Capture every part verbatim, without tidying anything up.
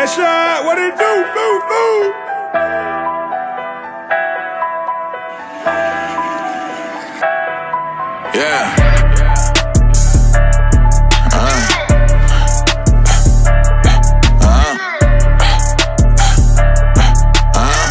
shot, what it do? Foo, foo. Yeah. Uh. Uh. Uh.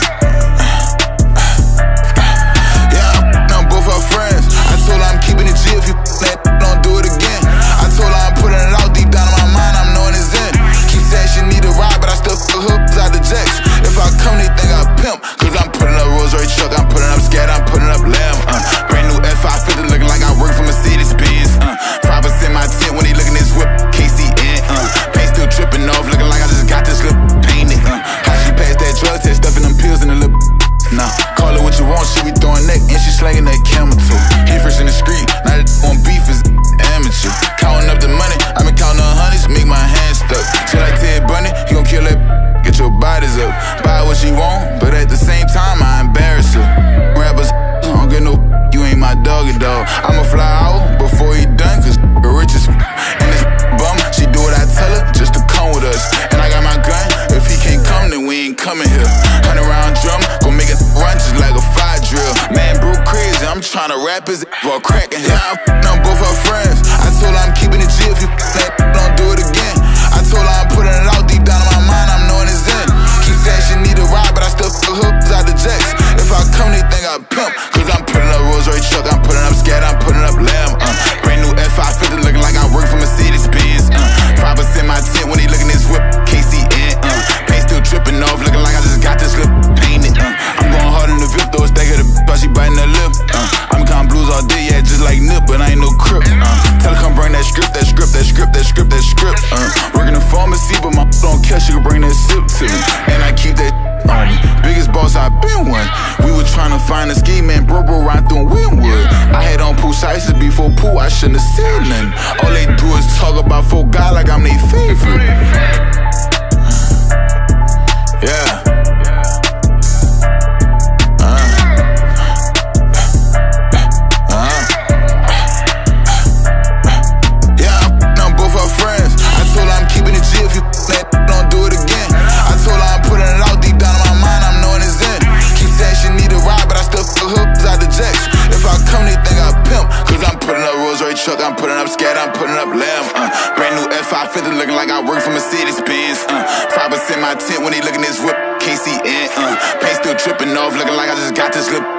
Yeah, I'm both our friends. I told her I'm keeping it G if you that don't do it again. I told her I'm putting it out deep down in my mind, I'm knowing it's in. Keep saying she need a ride, but I still fuck hoops out the jacks. If I come, they think I pimp, cause I'm putting up Rolls Royce truck, I'm putting up scat, I'm putting up lamb. Uh. Brand new F five fifty looking like I work for Mercedes Benz. Uh. Prophets in my tent when they looking this whip, K C N. Uh. Paint still dripping off, looking like I just got this lip painted. Uh. How she passed that drug test, stuffing them pills in the lip. Nah, call it what you want, she be throwing neck, and she slanging that camel too. He fresh in the street, now that on beef is amateur. Counting up the money, I been counting on hundreds, make my hands stuck. She like Ted Bundy, he gon' kill that, get your bodies up. Buy what she want, but at the same time, I embarrass her. Rappers, don't get no, you ain't my doggy dog. I'ma fly out before he done, cause the richest. And this bum, she do what I tell her, just to come with us. And I got my gun, if he can't come, then we ain't coming here. Hundred round drum, gon' make it run just like a fire drill. Man, bro, crazy, I'm tryna rap his while cracking him. Yeah, I'm both our friends. I told her I'm keeping it G if you that don't do it again. I told her I'm putting it out deep down in my mind, I'm knowing it's in. Keep saying she need a ride, but I still fuck hoops out the jacks. If I come, they think I pimp, cause I'm putting up Rolls Royce truck, I'm putting up scat, I'm putting up lamb. Uh. Brand new F five fifty looking like I work for Mercedes Benz. Uh. Prophets in my tent when they looking this whip, K C N. Uh. Paint still dripping off, looking like I just got this lip painted. Uh. I'm going hard in the V I P, though, stack of the while she biting her lip. Uh. I'm counting blues all day, yeah, just like Nip, but I ain't no crip. Uh. Tell her come bring that script, that script, that script, that script, that script. Uh. Working the pharmacy, but my don't care, she can bring that sip to me. And I keep that on me. Biggest boss I been one. We were trying to find a ski, man, bro, bro, right through Winwood. I had on pool sizes before pool, I shouldn't have said nothing. All they do is talk about folk guy like I'm their favorite. Yeah. Truck, I'm putting up scat, I'm putting up lamb. Uh. Brand new F five fifty looking like I work for Mercedes Benz. Uh. Prophets in my tent when they looking this whip, K C N. Uh. Paint still dripping off, looking like I just got this lip